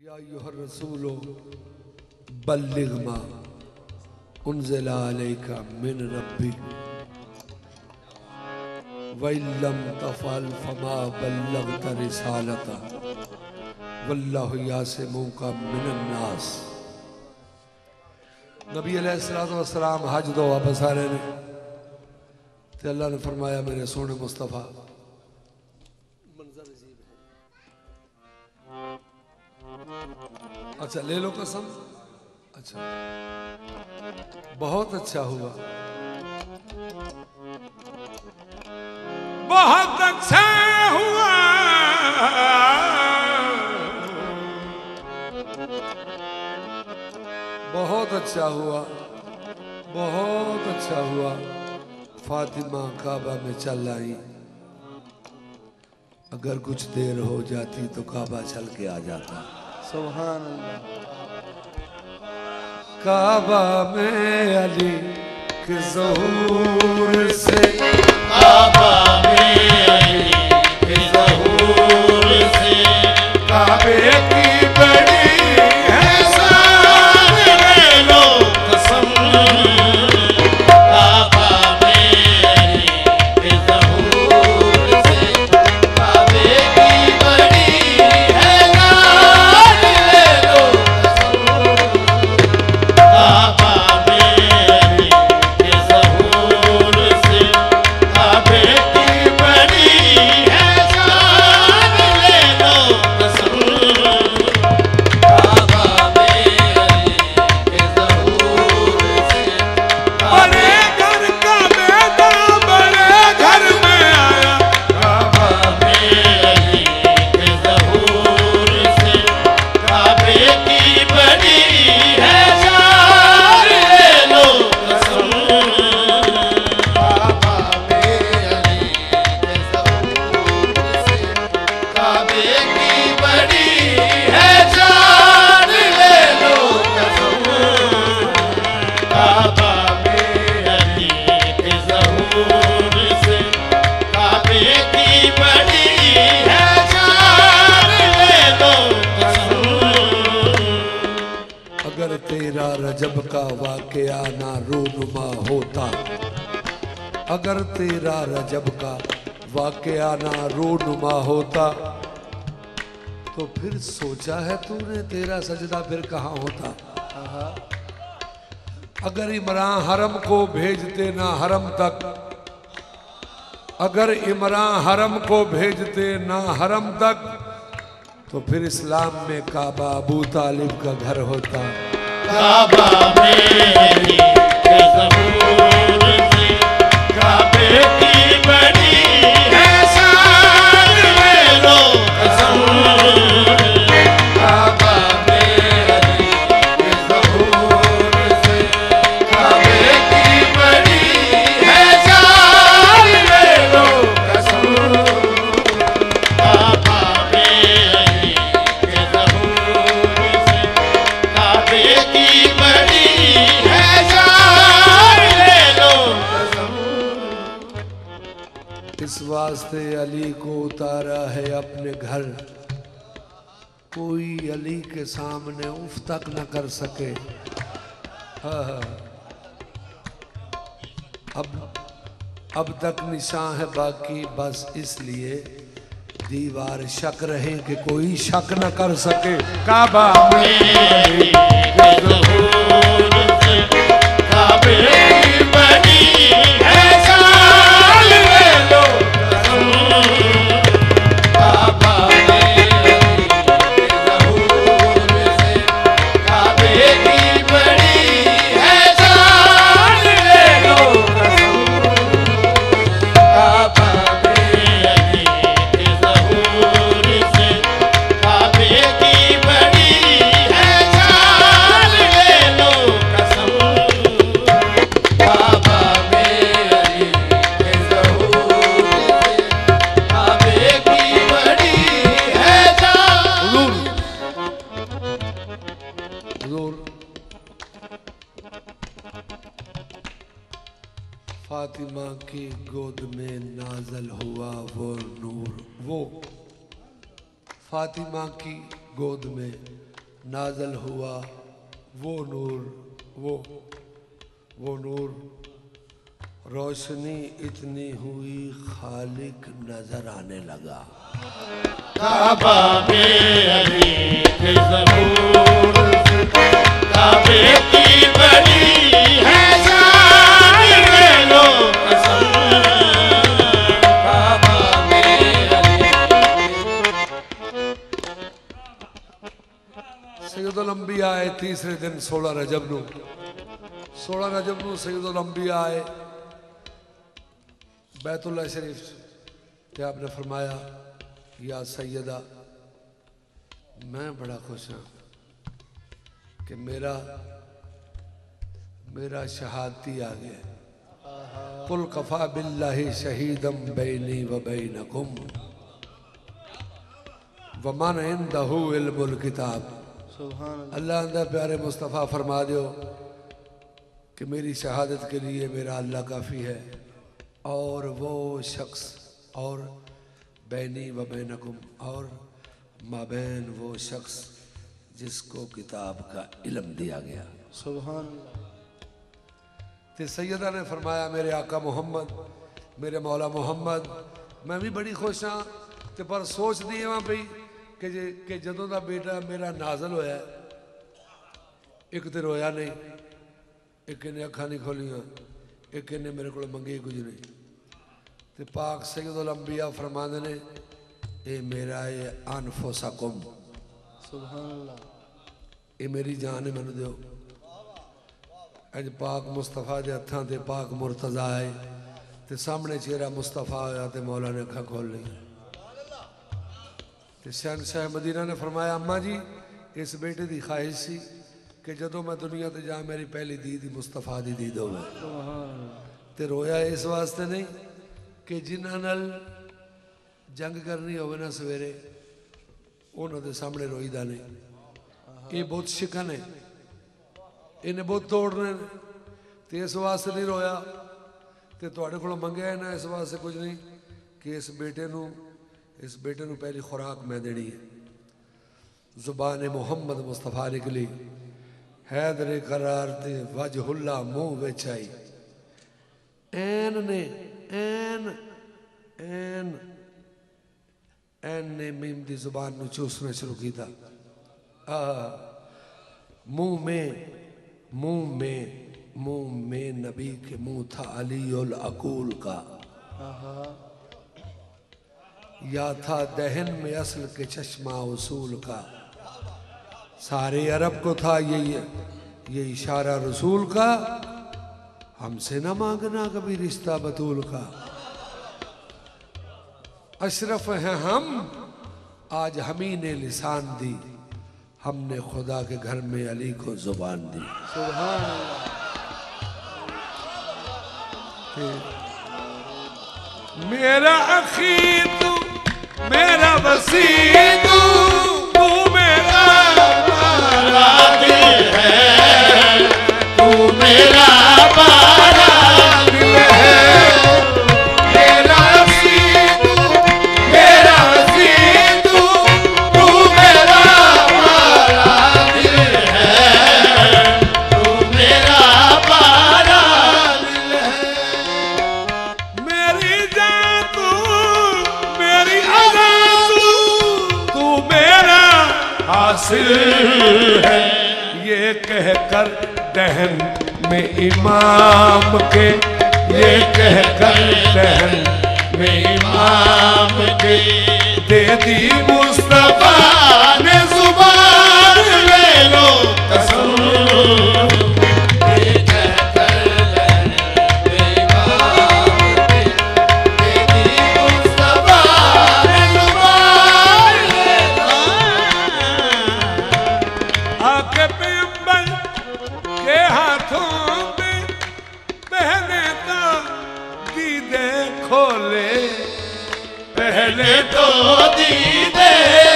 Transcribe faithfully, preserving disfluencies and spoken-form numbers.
या अय्युहर रसूलो बल्लिग मा उन्ज़िला अलैका मिन रब्बिक व इल्लम तफ़अल फमा बल्लगता रिसालता वल्लाहु यासिमुका मिनन नास। नबी अलैहिस्सलातु वस्सलाम हज तो वापस आ रहे हैं तो अल्लाह ने फरमाया मेरे सोने मुस्तफ़ा अच्छा ले लो कसम। अच्छा बहुत अच्छा हुआ, बहुत अच्छा हुआ, बहुत अच्छा हुआ, बहुत अच्छा हुआ। फातिमा काबा में चल आई। अगर कुछ देर हो जाती तो काबा चल के आ जाता। सुभान अल्लाह। काबा में अली के ज़हूर से, काबा में अली के ज़हूर से, काबे की बड़ी है शान, ले लो कसम। काबा में अली के ज़हूर से, काबे की बड़ी है शान, ले लो रजब का वाकया ना रूनुमा होता, अगर तेरा रजब का वाकया ना रूनुमा होता तो फिर सोचा है तूने तेरा सजदा फिर कहाँ होता। अगर इमरान हरम को भेजते ना हरम तक, अगर इमरान हरम को भेजते ना हरम तक तो फिर इस्लाम में काबा अबू तालिब का घर होता। काबा में अली के ज़हूर से, काबे की बड़ी है शान, ले लो कसम। काबा में अली के ज़हूर से, काबे की बड़ी है शान, ले लो कसम। काबा में अली के ज़हूर से, काबे की बड़ी है शान, ले लो कसम। इस वास्ते अली को उतारा है अपने घर, कोई अली के सामने उफ तक न कर सके। हाँ, अब अब तक निशान है बाकी, बस इसलिए दीवार शक रहे कि कोई शक न कर सके। काबा में अली के ज़हूर से, काबे की बड़ी है शान, ले लो कसम। काबा में अली के ज़हूर से, काबे की बड़ी है शान, ले लो कसम। काबा में अली के ज़हूर से, काबे की बड़ी है शान, ले लो कसम। काबा में अली के ज़हूर से, काबे की बड़ी है शान। हुज़ूर फातिमा की गोद में नाज़िल हुआ वो नूर, वो फातिमा की गोद में नाजल हुआ वो नूर, वो वो नूर, रोशनी इतनी हुई खालिक नजर आने लगा। काबा में अली के ज़हूर, काबे की बड़ी है शान, ले लो कसम। काबा में अली। सैयदुल अंबिया आए तीसरे दिन सोलह रजब नू, सोलह रजब नू सैयदुल अंबिया आए बैतुल्लाह शरीफ ते आपने फरमाया या सैयदा, मैं बड़ा खुश हाँ कि मेरा मेरा शहादती आ गया। कुल कफा बिल्लाहि शहीदम बैनी व बैनकुम वमन इंदहु इल्मुल किताब। सुभान अल्लाह अंदर प्यारे मुस्तफ़ा फरमा दो कि मेरी शहादत के लिए मेरा अल्लाह काफ़ी है, और वो शख्स और बैनी व बैनकुम और माबैन वो शख्स जिसको किताब का इल्म दिया गया। सुभान तो सैयदा ने फरमाया मेरे आका मोहम्मद, मेरे मौला मोहम्मद, मैं भी बड़ी खुश हाँ। तो पर सोच दी वहाँ पई कि जे कि जदों का बेटा मेरा नाजल होया, एक तो रोया नहीं, एक इन्हें अखा नहीं खोलियां, एक इन्हें मेरे को मंगे कुछ नहीं। तो पाक सैयदुल अंबिया फरमाते ने ए मेरा ये अनफुसकुम, सुभान अल्लाह, ये मेरी जान है, मैनू दो। अज पाक मुस्तफा के हथां ते पाक मुर्तजा आए तो सामने चेहरा मुस्तफा आया तो मौला ने अखा खोल ली। तो शहनशाह मदीना ने फरमाया अम्मा जी इस बेटे की ख्वाहिश सी कि जदों मैं दुनिया ते जा मेरी पहली दीद ही मुस्तफा की दीद होवे। ते रोया इस वास्ते नहीं कि जिन्हां नाल जंग करनी होवे ना सवेरे, उन्हां दे सामने रोईदा नहीं। ये बहुत शिकन है, इन्हें बहुत तोड़ने, तो इस वास्ते नहीं रोया। तो तुहाडे कोलों मंगया है ना इस वास्ते कुछ नहीं कि इस बेटे नू इस बेटे नू पहली खुराक मैं देनी है। जुबान मोहम्मद मुस्तफा निकली, हैदरे करार दे वजहुल्ला मुंह विच आई। ऐन ने ऐन ऐन ऐन ने मीम दी जुबान नू चूसना शुरू किया। आ मुंह में मुंह में मुंह में नबी के मुंह था अली उल अकूल का, या था दहन में असल के चश्मा उसूल का। सारे अरब को था ये ये इशारा रसूल का, हमसे न मांगना कभी रिश्ता बतूल का। अशरफ हैं हम आज हमी ने लिसान दी, हमने खुदा के घर में अली को जुबान दी। सुभान मेरा अखी तू मेरा वसी तू, तू मेरा बारा दिल है, तू मेरा बारा दिल है। मेरा वसी तू मेरा वसी तू, तू मेरा बारा दिल है, तू मेरा बारा दिल है। मेरी जान तू मेरी अज़ा तू, तू मेरा हासिल है। ये कहकर दहन में इमाम के, ये कहकर दहन में इमाम के दे दी मुस्तफा ने जुबान, ले लो कसम। ये कहकर रहने बेईमान के, तेरी मुस्तफा ने जुबान, ले लो। आके पैगंबर के हाथों में पहने तो दीदे खोले, पहले तो दीदे